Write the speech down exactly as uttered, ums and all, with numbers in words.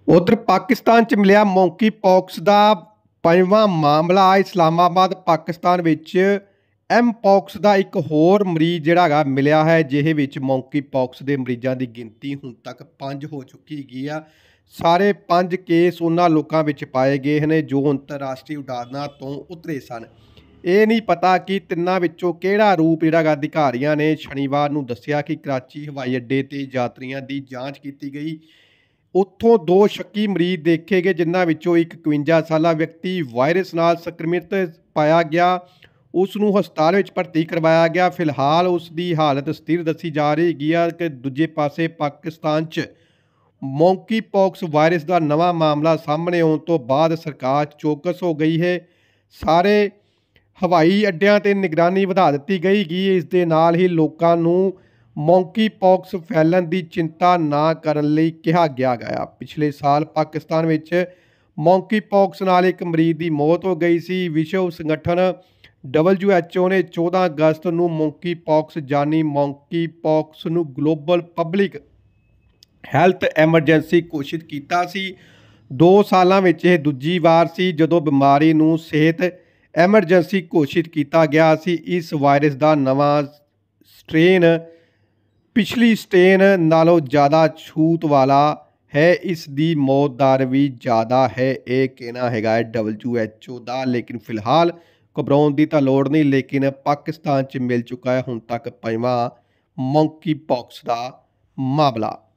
ਉਧਰ ਪਾਕਿਸਤਾਨ 'ਚ ਮਿਲਿਆ ਮੌਂਕੀ ਪੌਕਸ ਦਾ ਪੰਜਵਾਂ ਮਾਮਲਾ। ਇਸਲਾਮਾਬਾਦ ਪਾਕਿਸਤਾਨ ਵਿੱਚ ਐਮ ਪੌਕਸ ਦਾ ਇੱਕ ਹੋਰ ਮਰੀਜ਼ ਜਿਹੜਾ ਹੈਗਾ ਮਿਲਿਆ ਹੈ, ਜਿਹੇ ਵਿੱਚ ਮੌਂਕੀ ਪੌਕਸ ਦੇ ਮਰੀਜ਼ਾਂ ਦੀ ਗਿਣਤੀ ਹੁਣ ਤੱਕ ਪੰਜ ਹੋ ਚੁੱਕੀ ਹੈਗੀ ਆ। ਸਾਰੇ ਪੰਜ ਕੇਸ ਉਹਨਾਂ ਲੋਕਾਂ ਵਿੱਚ ਪਾਏ ਗਏ ਨੇ ਜੋ ਅੰਤਰਰਾਸ਼ਟਰੀ ਉਡਾਨਾਂ ਤੋਂ ਉਤਰੇ ਸਨ। ਇਹ ਨਹੀਂ ਪਤਾ ਕਿ ਤਿੰਨਾਂ ਵਿੱਚੋਂ ਕਿਹੜਾ ਰੂਪ ਜਿਹੜਾ ਹੈਗਾ ਅਧਿਕਾਰੀਆਂ ਨੇ ਸ਼ਨੀਵਾਰ ਨੂੰ ਦੱਸਿਆ ਕਿ ਕਰਾਚੀ ਹਵਾਈ ਅੱਡੇ 'ਤੇ ਯਾਤਰੀਆਂ ਦੀ ਜਾਂਚ ਕੀਤੀ ਗਈ। ਉੱਥੋਂ ਦੋ ਸ਼ੱਕੀ ਮਰੀਜ਼ ਦੇਖੇ ਗਏ, ਜਿਨ੍ਹਾਂ ਵਿੱਚੋਂ ਇੱਕ ਇਕਵੰਜਾ ਸਾਲਾ ਵਿਅਕਤੀ ਵਾਇਰਸ ਨਾਲ ਸੰਕਰਮਿਤ ਪਾਇਆ ਗਿਆ। ਉਸ ਨੂੰ ਹਸਪਤਾਲ ਵਿੱਚ ਭਰਤੀ ਕਰਵਾਇਆ ਗਿਆ। ਫਿਲਹਾਲ ਉਸ ਦੀ ਹਾਲਤ ਸਥਿਰ ਦੱਸੀ ਜਾ ਰਹੀ ਹੈਗੀ ਆ ਕਿ ਦੂਜੇ ਪਾਸੇ ਪਾਕਿਸਤਾਨ 'ਚ ਮੌਂਕੀ ਪੌਕਸ ਵਾਇਰਸ ਦਾ ਨਵਾਂ ਮਾਮਲਾ ਸਾਹਮਣੇ ਆਉਣ ਤੋਂ ਬਾਅਦ ਸਰਕਾਰ ਚੌਕਸ ਹੋ ਗਈ ਹੈ। ਸਾਰੇ ਹਵਾਈ ਅੱਡਿਆਂ 'ਤੇ ਨਿਗਰਾਨੀ ਵਧਾ ਦਿੱਤੀ ਗਈ ਗੀ। ਇਸ ਦੇ ਨਾਲ ਹੀ ਲੋਕਾਂ ਨੂੰ ਮੌਂਕੀ ਪੌਕਸ ਫੈਲਣ ਦੀ ਚਿੰਤਾ ਨਾ ਕਰਨ ਲਈ ਕਿਹਾ ਗਿਆ ਗਿਆ। ਪਿਛਲੇ ਸਾਲ ਪਾਕਿਸਤਾਨ ਵਿੱਚ ਮੌਂਕੀ ਪੌਕਸ ਨਾਲ ਇੱਕ ਮਰੀਜ਼ ਦੀ ਮੌਤ ਹੋ ਗਈ ਸੀ। ਵਿਸ਼ਵ ਸੰਗਠਨ ਡਬਲਯੂ ਐਚ ਓ ਨੇ ਚੌਦਾਂ ਅਗਸਤ ਨੂੰ ਮੌਂਕੀ ਪੌਕਸ ਜਾਨੀ ਮੌਂਕੀ ਪੌਕਸ ਨੂੰ ਗਲੋਬਲ ਪਬਲਿਕ ਹੈਲਥ ਐਮਰਜੈਂਸੀ ਘੋਸ਼ਿਤ ਕੀਤਾ ਸੀ। ਦੋ ਸਾਲਾਂ ਵਿੱਚ ਇਹ ਦੂਜੀ ਵਾਰ ਸੀ ਜਦੋਂ ਬਿਮਾਰੀ ਨੂੰ ਸਿਹਤ ਐਮਰਜੈਂਸੀ ਘੋਸ਼ਿਤ ਕੀਤਾ ਗਿਆ ਸੀ। ਇਸ ਵਾਇਰਸ ਦਾ ਨਵਾਂ ਸਟ੍ਰੇਨ ਪਿਛਲੀ ਸਟ੍ਰੇਨ ਨਾਲੋਂ ਜ਼ਿਆਦਾ ਛੂਤ ਵਾਲਾ ਹੈ। ਇਸ ਦੀ ਮੌਤ ਦਰ ਵੀ ਜ਼ਿਆਦਾ ਹੈ, ਇਹ ਕਹਿਣਾ ਹੈਗਾ ਹੈ ਡਬਲਯੂ ਐਚ ਓ ਦਾ। ਲੇਕਿਨ ਫਿਲਹਾਲ ਘਬਰਾਉਣ ਦੀ ਤਾਂ ਲੋੜ ਨਹੀਂ। ਲੇਕਿਨ ਪਾਕਿਸਤਾਨ 'ਚ ਮਿਲ ਚੁੱਕਾ ਹੈ ਹੁਣ ਤੱਕ ਪੰਜਵਾਂ ਮੌਂਕੀ ਪੌਕਸ ਦਾ ਮਾਮਲਾ।